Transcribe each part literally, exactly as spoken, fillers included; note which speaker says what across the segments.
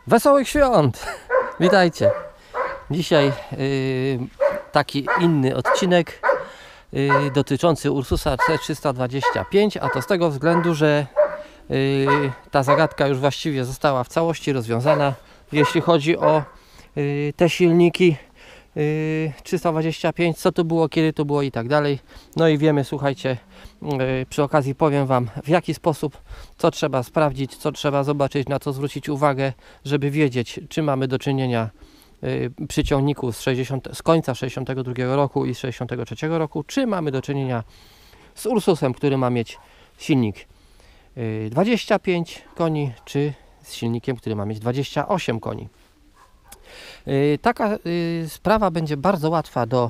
Speaker 1: Wesołych świąt! Witajcie! Dzisiaj yy, taki inny odcinek yy, dotyczący Ursusa C trzysta dwadzieścia pięć, a to z tego względu, że yy, ta zagadka już właściwie została w całości rozwiązana, jeśli chodzi o yy, te silniki yy, trzysta dwadzieścia pięć, co to było, kiedy to było i tak dalej. No i wiemy, słuchajcie, yy, przy okazji powiem Wam, w jaki sposób, co trzeba sprawdzić, co trzeba zobaczyć, na co zwrócić uwagę, żeby wiedzieć, czy mamy do czynienia yy, przy ciągniku z, sześćdziesiątego, z końca sześćdziesiątego drugiego roku i z sześćdziesiątego trzeciego roku, czy mamy do czynienia z Ursusem, który ma mieć silnik yy, dwadzieścia pięć koni, czy z silnikiem, który ma mieć dwadzieścia osiem koni. Yy, taka yy, sprawa będzie bardzo łatwa do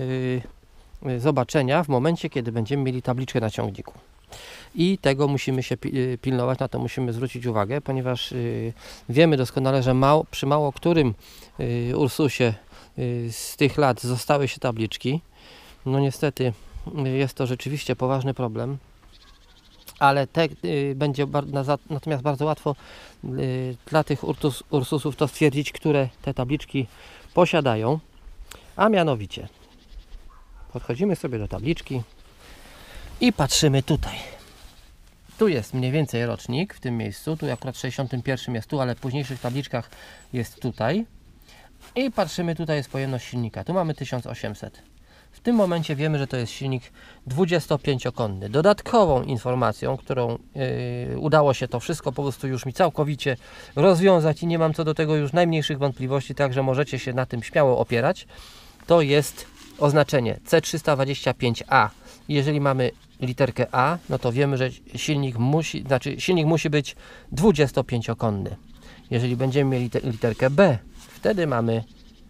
Speaker 1: yy, zobaczenia w momencie, kiedy będziemy mieli tabliczkę na ciągniku. I tego musimy się pilnować, na to musimy zwrócić uwagę, ponieważ yy, wiemy doskonale, że mało, przy mało którym yy, Ursusie yy, z tych lat zostały się tabliczki. No niestety yy, jest to rzeczywiście poważny problem. Ale te, y, będzie bar, na, za, natomiast bardzo łatwo y, dla tych urtus, Ursusów to stwierdzić, które te tabliczki posiadają. A mianowicie podchodzimy sobie do tabliczki i patrzymy tutaj. Tu jest mniej więcej rocznik w tym miejscu. Tu akurat w sześćdziesiątym pierwszym jest tu, ale w późniejszych tabliczkach jest tutaj. I patrzymy, tutaj jest pojemność silnika. Tu mamy tysiąc osiemset. W tym momencie wiemy, że to jest silnik dwudziestopięciokonny. Dodatkową informacją, którą yy, udało się to wszystko po prostu już mi całkowicie rozwiązać i nie mam co do tego już najmniejszych wątpliwości, także możecie się na tym śmiało opierać, to jest oznaczenie C trzysta dwadzieścia pięć A. Jeżeli mamy literkę A, no to wiemy, że silnik musi, znaczy silnik musi być dwudziestopięciokonny. Jeżeli będziemy mieli literkę B, wtedy mamy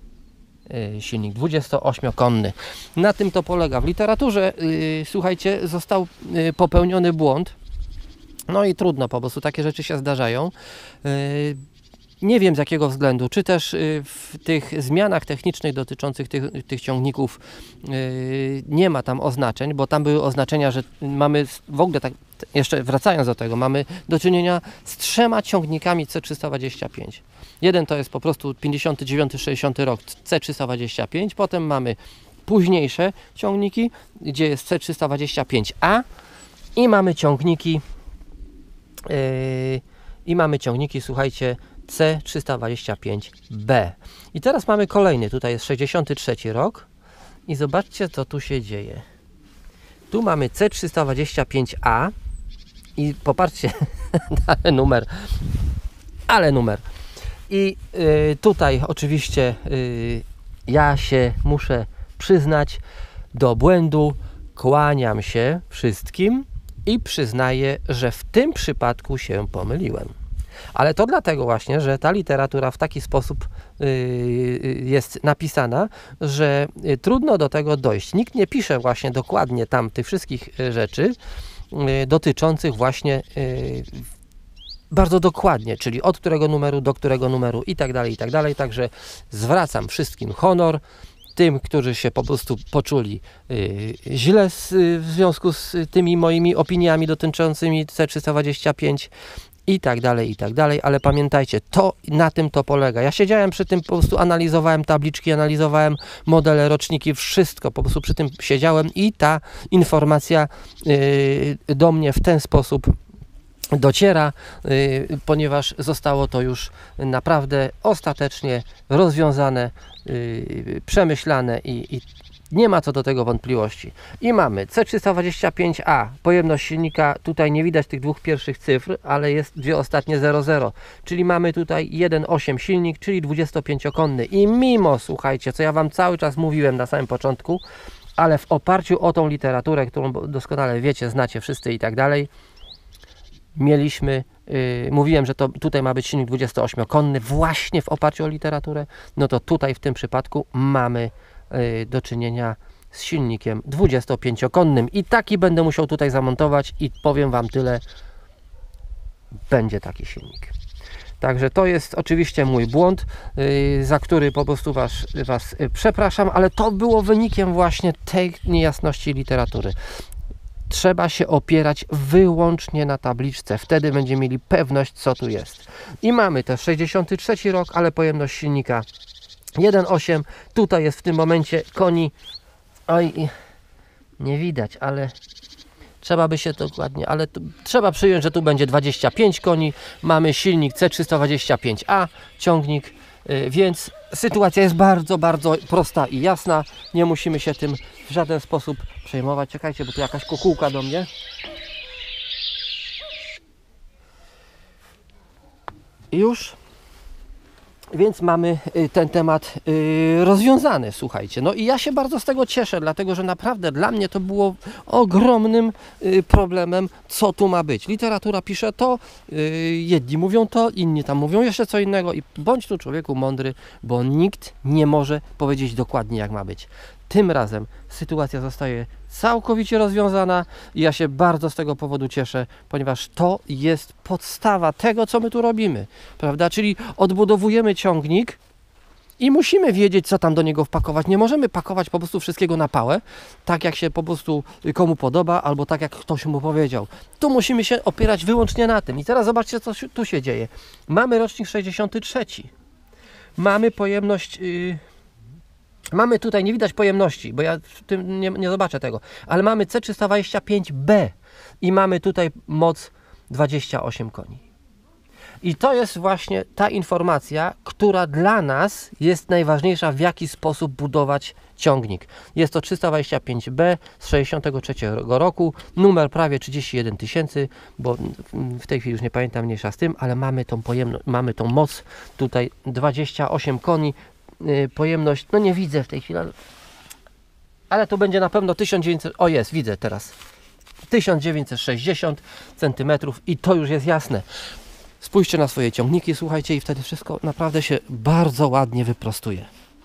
Speaker 1: silnik dwudziestoośmiokonny. Na tym to polega. W literaturze, yy, słuchajcie, został yy, popełniony błąd. No i trudno, po prostu takie rzeczy się zdarzają. Yy, nie wiem z jakiego względu, czy też yy, w tych zmianach technicznych dotyczących tych, tych ciągników yy, nie ma tam oznaczeń, bo tam były oznaczenia, że mamy w ogóle tak, jeszcze wracając do tego, mamy do czynienia z trzema ciągnikami C trzysta dwadzieścia pięć. Jeden to jest po prostu pięćdziesiąty dziewiąty sześćdziesiąty rok C trzysta dwadzieścia pięć, potem mamy późniejsze ciągniki, gdzie jest C trzysta dwadzieścia pięć A i mamy ciągniki yy, i mamy ciągniki, słuchajcie, C trzysta dwadzieścia pięć B. I teraz mamy kolejny, tutaj jest sześćdziesiąty trzeci rok i zobaczcie, co tu się dzieje. Tu mamy C trzysta dwadzieścia pięć A i popatrzcie, ale numer, ale numer. I y, tutaj oczywiście y, ja się muszę przyznać do błędu, kłaniam się wszystkim i przyznaję, że w tym przypadku się pomyliłem. Ale to dlatego właśnie, że ta literatura w taki sposób y, jest napisana, że y, trudno do tego dojść. Nikt nie pisze właśnie dokładnie tam tych wszystkich rzeczy y, dotyczących właśnie y, bardzo dokładnie, czyli od którego numeru do którego numeru i tak dalej, i tak dalej. Także zwracam wszystkim honor, tym, którzy się po prostu poczuli y, źle z, y, w związku z tymi moimi opiniami dotyczącymi C trzysta dwadzieścia pięć i tak dalej, i tak dalej, ale pamiętajcie, to na tym to polega. Ja siedziałem przy tym, po prostu analizowałem tabliczki, analizowałem modele, roczniki, wszystko, po prostu przy tym siedziałem i ta informacja y, do mnie w ten sposób dociera, y, ponieważ zostało to już naprawdę ostatecznie rozwiązane, y, przemyślane i, i nie ma co do tego wątpliwości. I mamy C trzysta dwadzieścia pięć A, pojemność silnika, tutaj nie widać tych dwóch pierwszych cyfr, ale jest dwie ostatnie zero zero, czyli mamy tutaj jeden przecinek osiem silnik, czyli dwudziestopięciokonny. I mimo, słuchajcie, co ja Wam cały czas mówiłem na samym początku, ale w oparciu o tą literaturę, którą doskonale wiecie, znacie wszyscy i tak dalej, mieliśmy, yy, mówiłem, że to tutaj ma być silnik dwudziestoośmiokonny właśnie w oparciu o literaturę, no to tutaj w tym przypadku mamy yy, do czynienia z silnikiem dwudziestopięciokonnym i taki będę musiał tutaj zamontować i powiem Wam tyle, będzie taki silnik. Także to jest oczywiście mój błąd, yy, za który po prostu was, was yy, przepraszam, ale to było wynikiem właśnie tej niejasności literatury. trzeba się opierać wyłącznie na tabliczce. Wtedy będziemy mieli pewność, co tu jest. I mamy też sześćdziesiąty trzeci rok, ale pojemność silnika jeden przecinek osiem. Tutaj jest w tym momencie koni. Oj, nie widać, ale trzeba by się dokładnie, ale tu, trzeba przyjąć, że tu będzie dwadzieścia pięć koni. Mamy silnik C trzysta dwadzieścia pięć A, ciągnik, yy, więc sytuacja jest bardzo, bardzo prosta i jasna. Nie musimy się tym w żaden sposób przejmować. Czekajcie, bo tu jakaś kukułka do mnie. Już. Więc mamy ten temat rozwiązany, słuchajcie. No i ja się bardzo z tego cieszę, dlatego że naprawdę dla mnie to było ogromnym problemem, co tu ma być. Literatura pisze to, jedni mówią to, inni tam mówią jeszcze co innego i bądź tu człowieku mądry, bo nikt nie może powiedzieć dokładnie, jak ma być. Tym razem sytuacja zostaje całkowicie rozwiązana i ja się bardzo z tego powodu cieszę, ponieważ to jest podstawa tego, co my tu robimy, prawda? Czyli odbudowujemy ciągnik i musimy wiedzieć, co tam do niego wpakować. Nie możemy pakować po prostu wszystkiego na pałę, tak jak się po prostu komu podoba, albo tak jak ktoś mu powiedział. Tu musimy się opierać wyłącznie na tym. I teraz zobaczcie, co tu się dzieje. Mamy rocznik sześćdziesiąty trzeci. Mamy pojemność... Yy, Mamy tutaj, nie widać pojemności, bo ja w tym nie, nie zobaczę tego, ale mamy C trzysta dwadzieścia pięć B i mamy tutaj moc dwadzieścia osiem koni. I to jest właśnie ta informacja, która dla nas jest najważniejsza, w jaki sposób budować ciągnik. Jest to trzysta dwadzieścia pięć B z sześćdziesiątego trzeciego roku, numer prawie trzydzieści jeden tysięcy, bo w tej chwili już nie pamiętam, mniejsza z tym, ale mamy tą pojemność, mamy tą moc tutaj dwadzieścia osiem koni, pojemność, no nie widzę w tej chwili, ale, ale to będzie na pewno tysiąc dziewięćset, o jest, widzę teraz, tysiąc dziewięćset sześćdziesiąt centymetrów i to już jest jasne. Spójrzcie na swoje ciągniki, słuchajcie, i wtedy wszystko naprawdę się bardzo ładnie wyprostuje.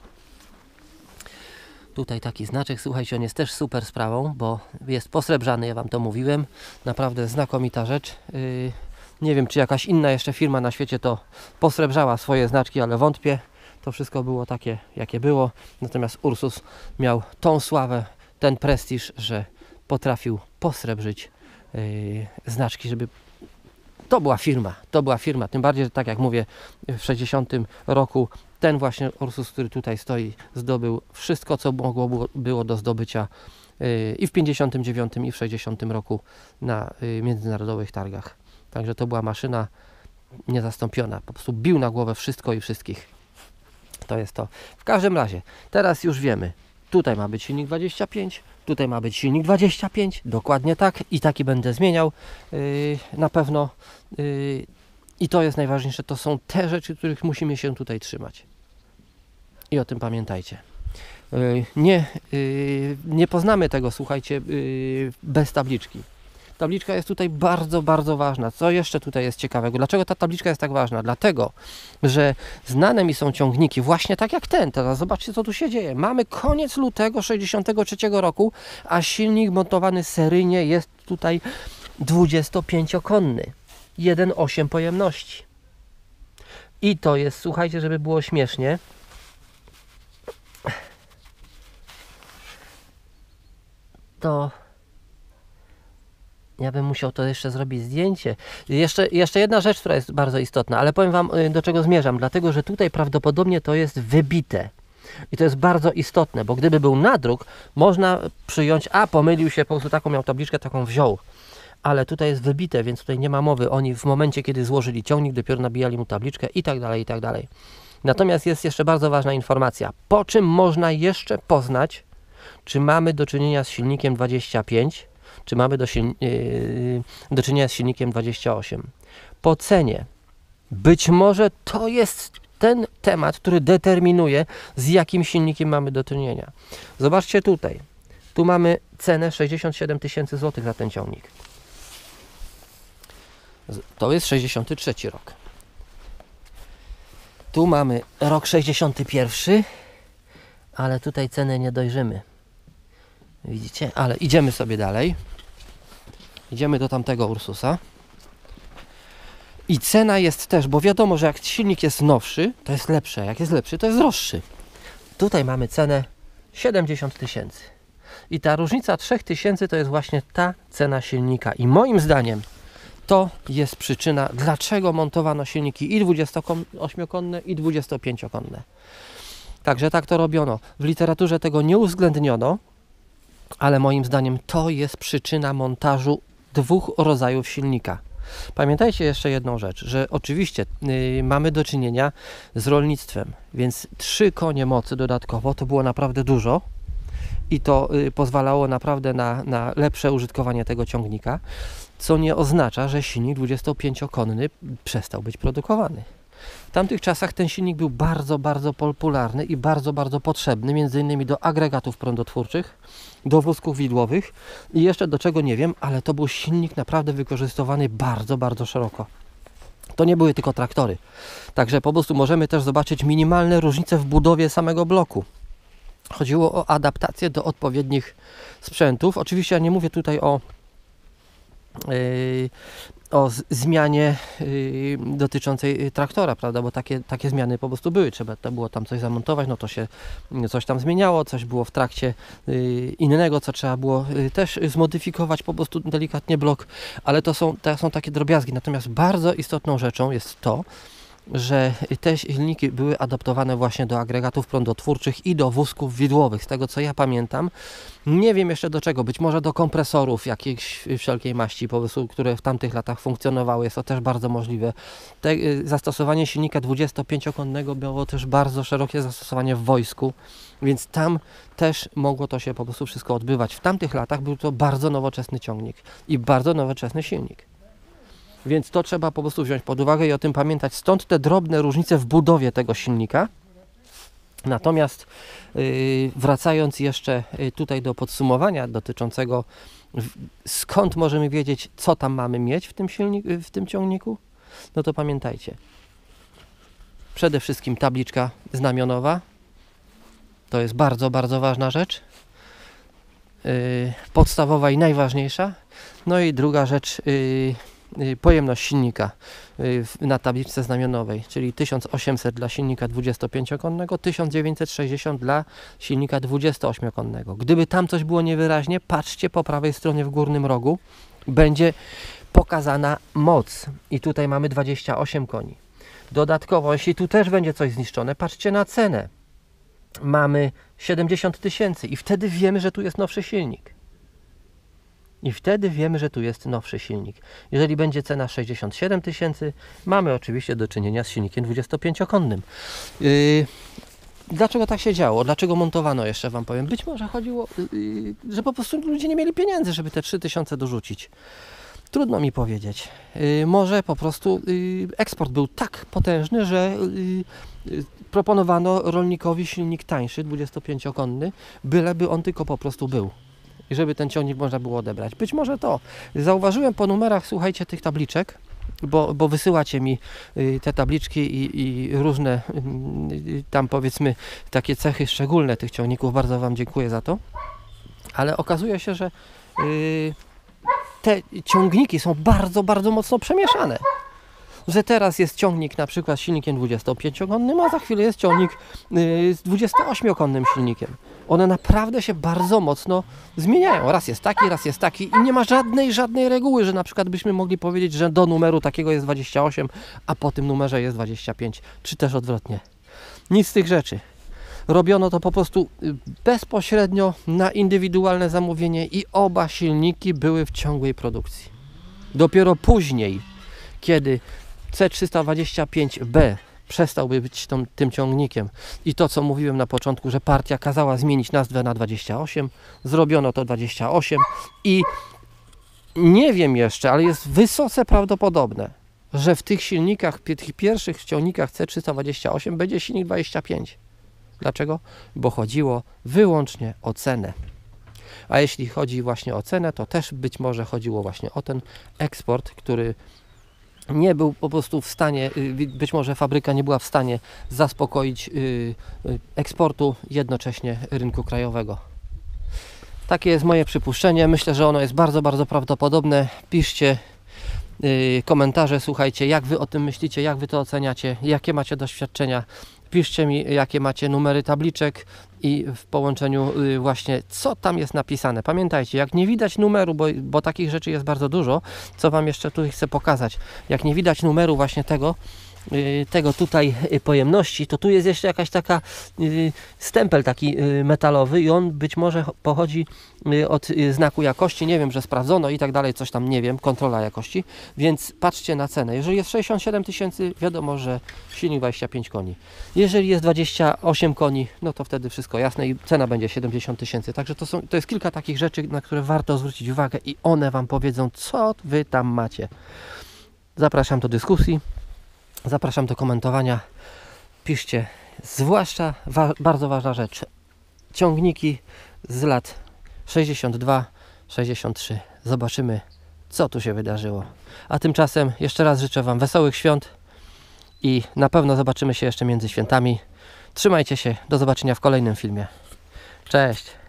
Speaker 1: Tutaj taki znaczek, słuchajcie, on jest też super sprawą, bo jest posrebrzany, ja Wam to mówiłem, naprawdę znakomita rzecz. Yy, nie wiem, czy jakaś inna jeszcze firma na świecie to posrebrzała swoje znaczki, ale wątpię. To wszystko było takie, jakie było. Natomiast Ursus miał tą sławę, ten prestiż, że potrafił posrebrzyć yy, znaczki, żeby... To była firma, to była firma. Tym bardziej, że tak jak mówię, w sześćdziesiątym roku ten właśnie Ursus, który tutaj stoi, zdobył wszystko, co mogło było, było do zdobycia yy, i w pięćdziesiątym dziewiątym i w sześćdziesiątym roku na yy, międzynarodowych targach. Także to była maszyna niezastąpiona. Po prostu bił na głowę wszystko i wszystkich. To jest to. W każdym razie, teraz już wiemy, tutaj ma być silnik dwadzieścia pięć, tutaj ma być silnik dwadzieścia pięć, dokładnie tak i taki będę zmieniał yy, na pewno yy, i to jest najważniejsze, to są te rzeczy, których musimy się tutaj trzymać i o tym pamiętajcie. Yy, nie, yy, nie poznamy tego, słuchajcie, yy, bez tabliczki. Tabliczka jest tutaj bardzo, bardzo ważna. Co jeszcze tutaj jest ciekawego? Dlaczego ta tabliczka jest tak ważna? Dlatego, że znane mi są ciągniki właśnie tak jak ten. Teraz zobaczcie, co tu się dzieje. Mamy koniec lutego sześćdziesiątego trzeciego roku, a silnik montowany seryjnie jest tutaj dwudziestopięciokonny. jeden przecinek osiem pojemności. I to jest, słuchajcie, żeby było śmiesznie, to... Ja bym musiał to jeszcze zrobić zdjęcie. Jeszcze, jeszcze jedna rzecz, która jest bardzo istotna, ale powiem Wam, do czego zmierzam. Dlatego, że tutaj prawdopodobnie to jest wybite. I to jest bardzo istotne, bo gdyby był nadruk, można przyjąć, a pomylił się, po prostu taką miał tabliczkę, taką wziął. Ale tutaj jest wybite, więc tutaj nie ma mowy. Oni w momencie, kiedy złożyli ciągnik, dopiero nabijali mu tabliczkę i tak dalej, i tak dalej. Natomiast jest jeszcze bardzo ważna informacja. Po czym można jeszcze poznać, czy mamy do czynienia z silnikiem dwadzieścia pięć, czy mamy do, yy, do czynienia z silnikiem dwadzieścia osiem. Po cenie. Być może to jest ten temat, który determinuje, z jakim silnikiem mamy do czynienia. Zobaczcie tutaj. Tu mamy cenę sześćdziesiąt siedem tysięcy złotych za ten ciągnik. To jest sześćdziesiąty trzeci rok. Tu mamy rok sześćdziesiąty pierwszy, ale tutaj cenę nie dojrzymy. Widzicie? Ale idziemy sobie dalej. Idziemy do tamtego Ursusa. I cena jest też, bo wiadomo, że jak silnik jest nowszy, to jest lepsze. Jak jest lepszy, to jest droższy. Tutaj mamy cenę siedemdziesiąt tysięcy. I ta różnica trzech tysięcy to jest właśnie ta cena silnika. I moim zdaniem to jest przyczyna, dlaczego montowano silniki i dwudziestoośmiokonne, i dwudziestopięciokonne. Także tak to robiono. W literaturze tego nie uwzględniono, ale moim zdaniem to jest przyczyna montażu dwóch rodzajów silnika. Pamiętajcie jeszcze jedną rzecz, że oczywiście yy, mamy do czynienia z rolnictwem, więc trzy konie mocy dodatkowo to było naprawdę dużo i to yy, pozwalało naprawdę na, na lepsze użytkowanie tego ciągnika, co nie oznacza, że silnik dwudziestopięciokonny przestał być produkowany. W tamtych czasach ten silnik był bardzo, bardzo popularny i bardzo, bardzo potrzebny, między innymi do agregatów prądotwórczych, do wózków widłowych i jeszcze do czego nie wiem, ale to był silnik naprawdę wykorzystywany bardzo, bardzo szeroko. To nie były tylko traktory. Także po prostu możemy też zobaczyć minimalne różnice w budowie samego bloku. Chodziło o adaptację do odpowiednich sprzętów. Oczywiście ja nie mówię tutaj o Yy, o zmianie yy, dotyczącej traktora, prawda, bo takie, takie zmiany po prostu były, trzeba to było tam coś zamontować, no to się coś tam zmieniało, coś było w trakcie yy, innego, co trzeba było yy, też zmodyfikować po prostu delikatnie blok, ale to są, to są takie drobiazgi, natomiast bardzo istotną rzeczą jest to, że te silniki były adaptowane właśnie do agregatów prądotwórczych i do wózków widłowych, z tego co ja pamiętam. Nie wiem jeszcze do czego, być może do kompresorów jakiejś wszelkiej maści, po prostu, które w tamtych latach funkcjonowały, jest to też bardzo możliwe. Te, zastosowanie silnika dwudziestopięciokonnego miało też bardzo szerokie zastosowanie w wojsku, więc tam też mogło to się po prostu wszystko odbywać. W tamtych latach był to bardzo nowoczesny ciągnik i bardzo nowoczesny silnik. Więc to trzeba po prostu wziąć pod uwagę i o tym pamiętać. Stąd te drobne różnice w budowie tego silnika. Natomiast yy, wracając jeszcze tutaj do podsumowania dotyczącego skąd możemy wiedzieć, co tam mamy mieć w tym, silnik, w tym ciągniku, no to pamiętajcie. Przede wszystkim tabliczka znamionowa. To jest bardzo, bardzo ważna rzecz. Yy, podstawowa i najważniejsza. No i druga rzecz, yy, pojemność silnika na tabliczce znamionowej, czyli tysiąc osiemset dla silnika dwudziestopięciokonnego, tysiąc dziewięćset sześćdziesiąt dla silnika dwudziestoośmiokonnego. Gdyby tam coś było niewyraźnie, patrzcie po prawej stronie w górnym rogu, będzie pokazana moc i tutaj mamy dwadzieścia osiem koni. Dodatkowo, jeśli tu też będzie coś zniszczone, patrzcie na cenę. Mamy siedemdziesiąt tysięcy i wtedy wiemy, że tu jest nowszy silnik. I wtedy wiemy, że tu jest nowszy silnik. Jeżeli będzie cena sześćdziesiąt siedem tysięcy, mamy oczywiście do czynienia z silnikiem dwudziestopięciokonnym. Yy, dlaczego tak się działo? Dlaczego montowano, jeszcze Wam powiem? Być może chodziło, yy, że po prostu ludzie nie mieli pieniędzy, żeby te trzy tysiące dorzucić. Trudno mi powiedzieć. Yy, może po prostu yy, eksport był tak potężny, że yy, yy, proponowano rolnikowi silnik tańszy, dwudziestopięciokonny, byleby on tylko po prostu był. I żeby ten ciągnik można było odebrać. Być może to. Zauważyłem po numerach, słuchajcie, tych tabliczek, bo, bo wysyłacie mi y, te tabliczki i, i różne y, tam powiedzmy takie cechy szczególne tych ciągników. Bardzo Wam dziękuję za to. Ale okazuje się, że y, te ciągniki są bardzo, bardzo mocno przemieszane. Że teraz jest ciągnik na przykład z silnikiem dwudziestopięciokonnym, a za chwilę jest ciągnik y, z dwudziestoośmiokonnym silnikiem. One naprawdę się bardzo mocno zmieniają. Raz jest taki, raz jest taki i nie ma żadnej, żadnej reguły, że na przykład byśmy mogli powiedzieć, że do numeru takiego jest dwadzieścia osiem, a po tym numerze jest dwadzieścia pięć, czy też odwrotnie. Nic z tych rzeczy. Robiono to po prostu bezpośrednio na indywidualne zamówienie i oba silniki były w ciągłej produkcji. Dopiero później, kiedy C trzysta dwadzieścia pięć B przestałby być tą, tym ciągnikiem i to, co mówiłem na początku, że partia kazała zmienić nazwę na dwadzieścia osiem, zrobiono to dwadzieścia osiem i nie wiem jeszcze, ale jest wysoce prawdopodobne, że w tych silnikach, w tych pierwszych ciągnikach C trzysta dwadzieścia osiem będzie silnik dwadzieścia pięć. Dlaczego? Bo chodziło wyłącznie o cenę. A jeśli chodzi właśnie o cenę, to też być może chodziło właśnie o ten eksport, który nie był po prostu w stanie, być może fabryka nie była w stanie zaspokoić eksportu, jednocześnie rynku krajowego. Takie jest moje przypuszczenie. Myślę, że ono jest bardzo, bardzo prawdopodobne. Piszcie komentarze, słuchajcie, jak Wy o tym myślicie, jak Wy to oceniacie, jakie macie doświadczenia Piszcie mi, jakie macie numery tabliczek i w połączeniu właśnie, co tam jest napisane. Pamiętajcie, jak nie widać numeru, bo, bo takich rzeczy jest bardzo dużo, co Wam jeszcze tu chcę pokazać. Jak nie widać numeru właśnie tego, tego tutaj pojemności, to tu jest jeszcze jakaś taka stempel taki metalowy i on być może pochodzi od znaku jakości, nie wiem, że sprawdzono i tak dalej, coś tam, nie wiem, kontrola jakości, więc patrzcie na cenę. Jeżeli jest sześćdziesiąt siedem tysięcy, wiadomo, że silnik dwadzieścia pięć koni. Jeżeli jest dwadzieścia osiem koni, no to wtedy wszystko jasne i cena będzie siedemdziesiąt tysięcy. Także to, są, to jest kilka takich rzeczy, na które warto zwrócić uwagę i one Wam powiedzą, co Wy tam macie. Zapraszam do dyskusji. Zapraszam do komentowania. Piszcie, zwłaszcza wa bardzo ważna rzecz, ciągniki z lat sześćdziesiąt dwa sześćdziesiąt trzy. Zobaczymy, co tu się wydarzyło. A tymczasem jeszcze raz życzę Wam wesołych świąt i na pewno zobaczymy się jeszcze między świętami. Trzymajcie się, do zobaczenia w kolejnym filmie. Cześć!